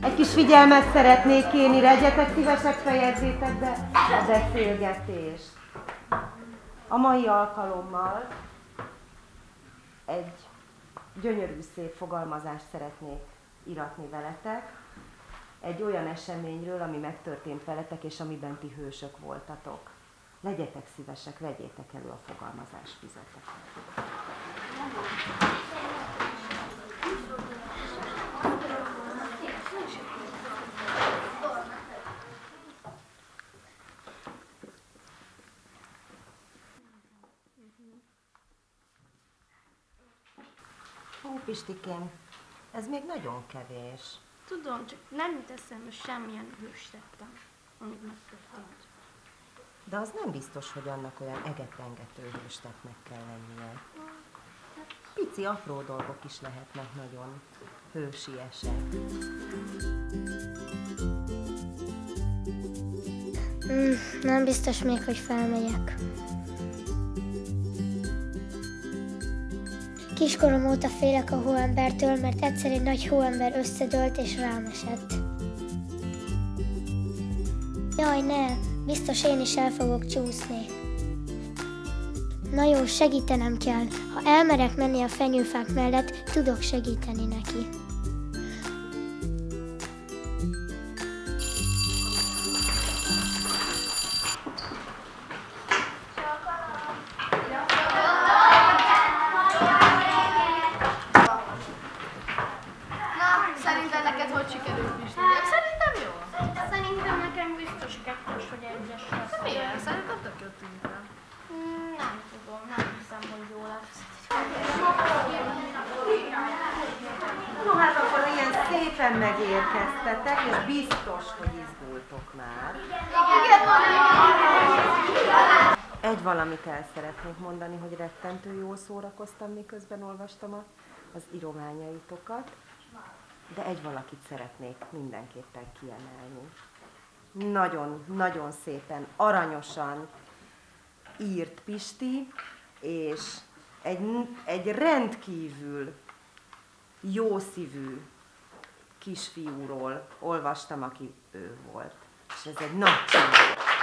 Egy kis figyelmet szeretnék kérni, legyetek szívesek, fejezzétek be a beszélgetést. A mai alkalommal egy gyönyörű szép fogalmazást szeretnék íratni veletek. Egy olyan eseményről, ami megtörtént veletek, és amiben ti hősök voltatok. Legyetek szívesek, vegyétek elő a fogalmazásfüzetet. Ó, Pistikém, ez még nagyon kevés. Tudom, csak nem jut eszembe semmilyen hős tettem, amit megtörtént. De az nem biztos, hogy annak olyan egetrengető hőstetnek kell lennie. Pici, apró dolgok is lehetnek nagyon hősiesek. Nem biztos még, hogy felmegyek. Kiskorom óta félek a hóembertől, mert egyszer egy nagy hóember összedőlt és rám esett. Jaj, ne! Biztos én is el fogok csúszni. Na jó, segítenem kell. Ha elmerek menni a fenyőfák mellett, tudok segíteni neki. Szerintem neked hogy sikerült, Pisti? Szerintem jó. Szerintem nekem biztos kettős, hogy egyes lesz. Miért? Szerintem tök jó tűnt rá. Nem tudom, nem hiszem, hogy jó lesz. No hát akkor ilyen szépen megérkeztetek, és biztos, hogy izgultok már. Egy valamit el szeretnék mondani, hogy rettentő jól szórakoztam, miközben olvastam az írományaitokat, de egy valakit szeretnék mindenképpen kiemelni. Nagyon szépen, aranyosan írt Pisti, és egy rendkívül jószívű kisfiúról olvastam, aki ő volt. És ez egy nagy csodát.